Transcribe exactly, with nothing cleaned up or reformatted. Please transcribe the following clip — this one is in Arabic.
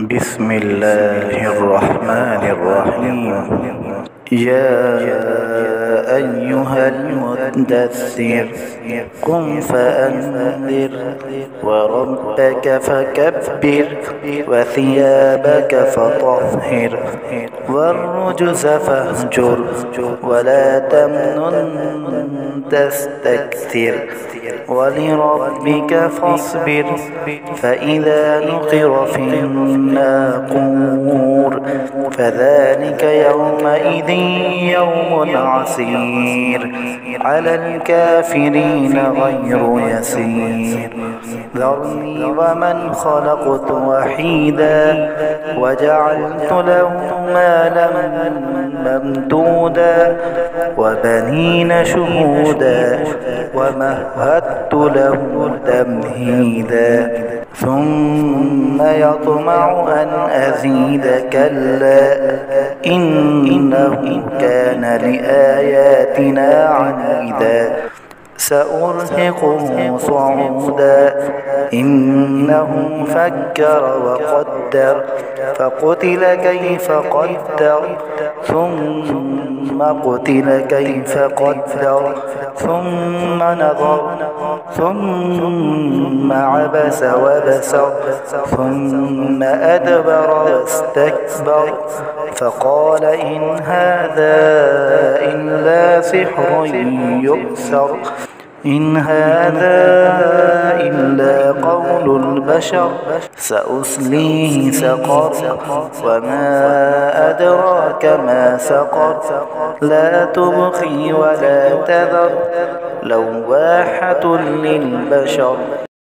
بسم الله الرحمن الرحيم. يا أيها المدثر قم فأنذر وربك فكبر وثيابك فطهر والرجز فاهجر ولا تمنن تستكثر ولربك فاصبر فإذا نقر في الناقور فذلك يومئذ يوم عسير على الكافرين غير يسير. ذرني ومن خلقت وحيدا وجعلت له مالا ممدودا وبنين شهودا ومهدت له تمهيدا ثم يطمع أن أزيد كلا إنه كان لآياتنا عنيدا سأرهقه صعودا إنه فكر وقدر فقتل كيف قدر ثم قتل كيف قدر ثم نظر ثم عبس وبسر ثم أدبر واستكبر فقال إن هذا إلا سحر يؤثر إن هذا إلا قول البشر سأصليه سقر وما أدراك ما سقر لا تبقي ولا تذر لواحة للبشر.